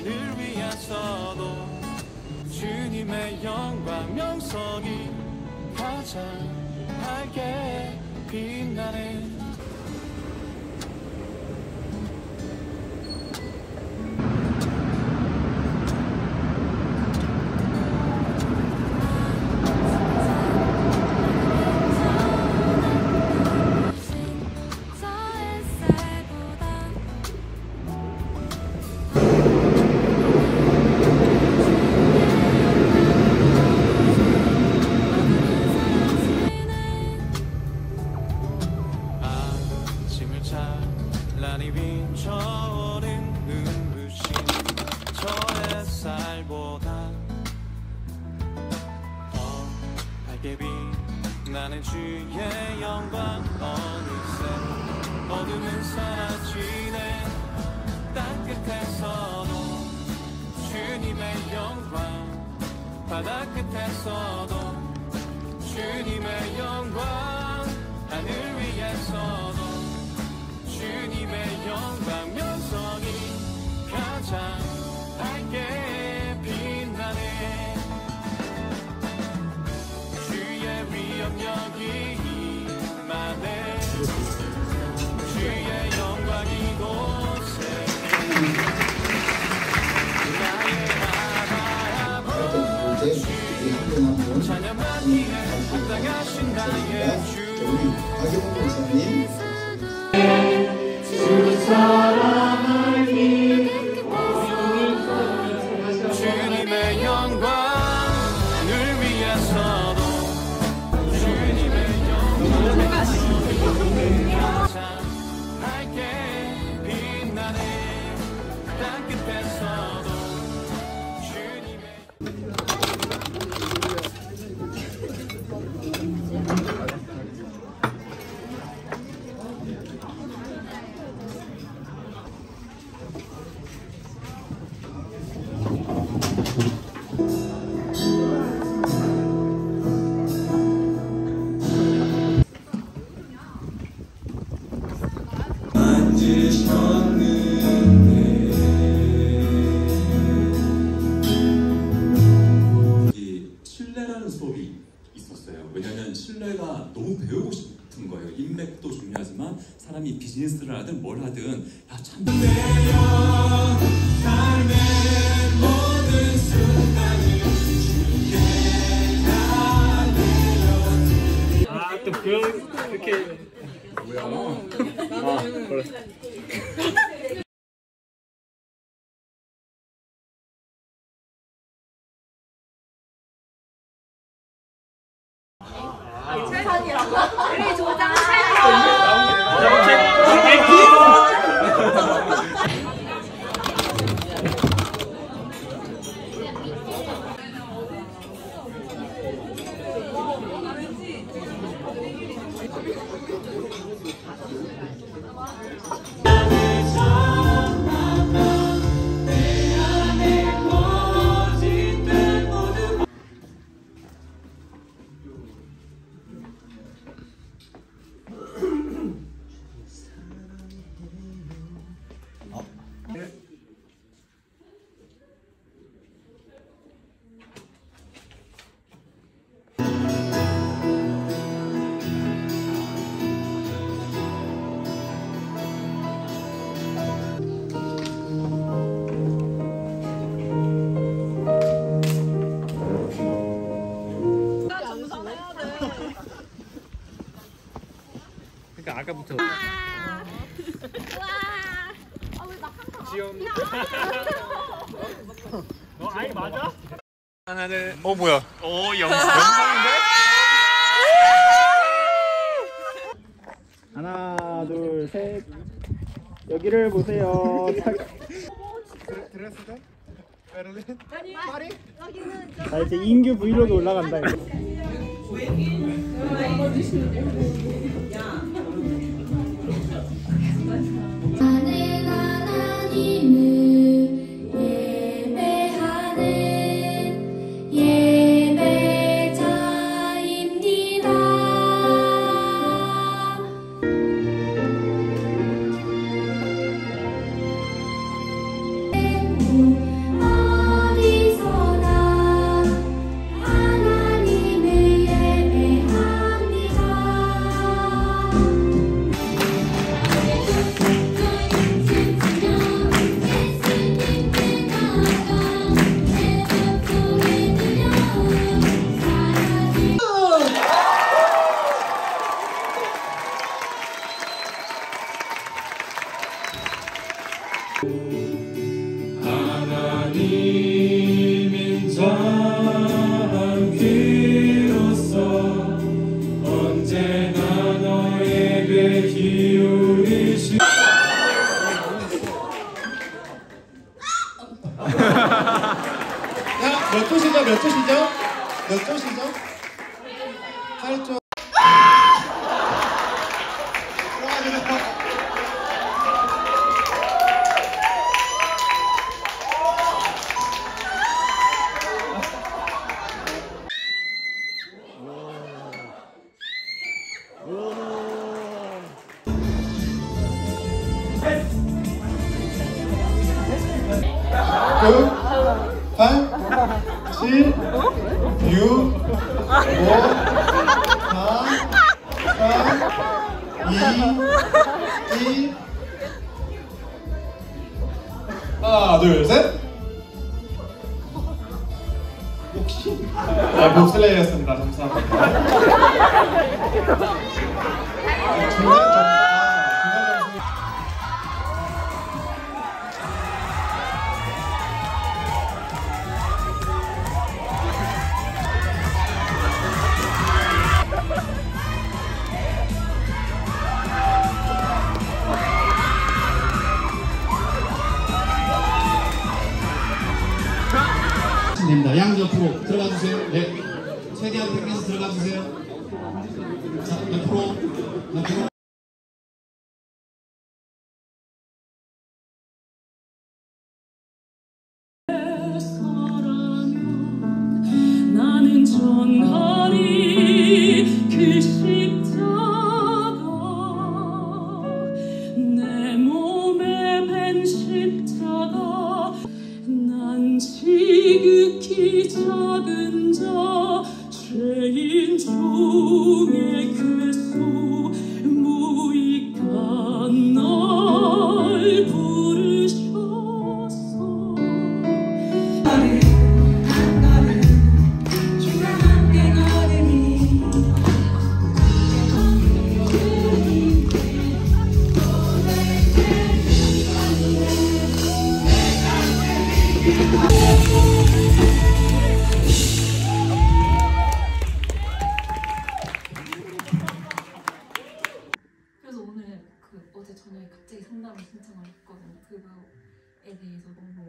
하늘 위에서도 주님의 영광 명성이 가장 밝게 빛나네. 찬란히 비춰오는 눈부신 저 햇살보다 더 밝게 빛나는 주의 영광. 어느새 어둠은 사라지네. 땅끝에서도 주님의 영광, 바다 끝에서도 주님의 영광, 하늘 위에서도 주님의 영광 명성이 가장 밝게 빛나네. 주의 위엄력이 임하네. 주의 영광 이곳에 나의 아버지 찬양받기에 합당하신 나의 주. 박영훈 목사님 주 사랑을 주님의 영광, 하늘 위에서도 주님의 영광 가장 밝게 빛나네. 땅끝에서도 주님의 신뢰라는 수업이 있었어요. 왜냐하면 신뢰가 너무 배우고 싶은 거예요. 인맥도 중요하지만 사람이 비즈니스를 하든 뭘 하든 참 또 그렇게 뭐야? 그래. 최선이라고? 우리 조장 그러니까 아까부터 귀여운. 아이 맞아? 하나는 뭐야? 영상인데? 하나 둘 셋 여기를 보세요. 드레스가? 베를린? 파리? 자 이제 인규 브이로그 올라간다. 하는 하나님을 예배하는 예배자입니다. 하나님인 자한 귀로서 언제나 너에게 기울이시 몇 조시죠? 몇 조시죠? 몇 조시죠? 8조. 구, 8, 7, 6, 5, 4, 3, 2, 1. 하나, 둘, 셋. 혹시? 네, 봅슬레이였습니다. 감사합니다. 됩니다. 양 옆으로 들어가 주세요. 네. 최대한 당겨서 들어가 주세요. 자, 옆으로. 나는 전하리 그 십자가 내 몸에 밴 십자가 난 지극히 작은 자 죄인 중에 괴수 무익한 날 부르셔서 그래서 오늘 어제 저녁에 갑자기 상담을 신청을 했거든요. 그거에 대해서 너무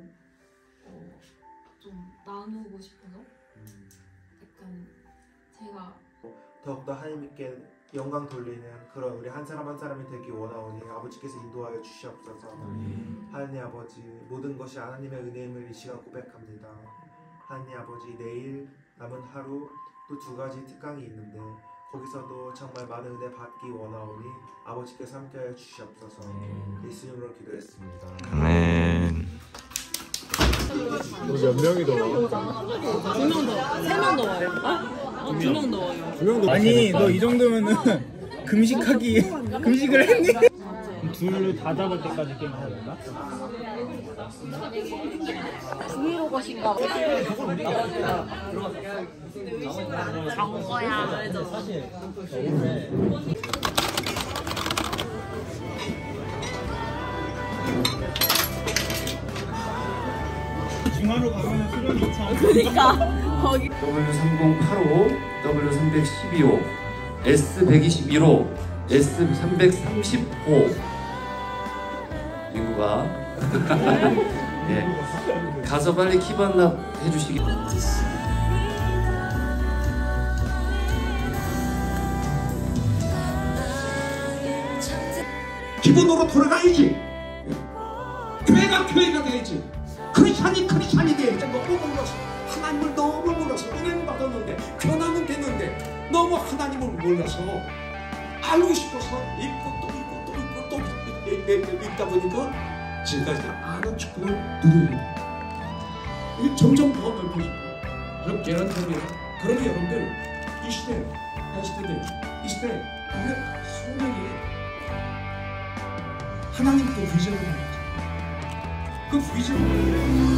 좀 나누고 싶어서 약간 제가 더욱더 하나님께 영광 돌리는 그런 우리 한 사람 한 사람이 되기 원하오니 아버지께서 인도하여 주시옵소서. 하나님 아버지, 모든 것이 하나님의 은혜임을 이 시간 고백합니다. 하나님 아버지, 내일 남은 하루 또 2가지 특강이 있는데 거기서도 정말 많은 은혜 받기 원하오니 아버지께서 함께하여 주시옵소서. 예수님으로 기도했습니다. 아멘. 몇 명이 더 와? 2명 더, 3명 더 와요. 2명 더 와요. 아니 너 이 정도면은 금식을 했니? 둘로 다 잡을 때까지 게임 해야 된다? 브이로그신가 봐. 간 거야. 중화로 가면 수령이 2차. 그러니까 거기 W3085, W312호, S121호, S335 친구가 네, 가서 빨리 키 반납 해주시기. 기본으로 돌아가야지. 교회가 돼야지. 크리스찬이 돼야지. 너무 몰라서 하나님을 너무 몰라서 은혜는 받았는데 변하면 됐는데 너무 하나님을 몰라서 알고 싶어서 읽고 또 읽다 보니까 지금까지 아는 축복을 누립니다. 이게 점점 더 넓혀지고 그럼 계란처럼 그러면 여러분들 이 시대 우리 성령이 하나님도 비전을 가졌죠. 그 비전을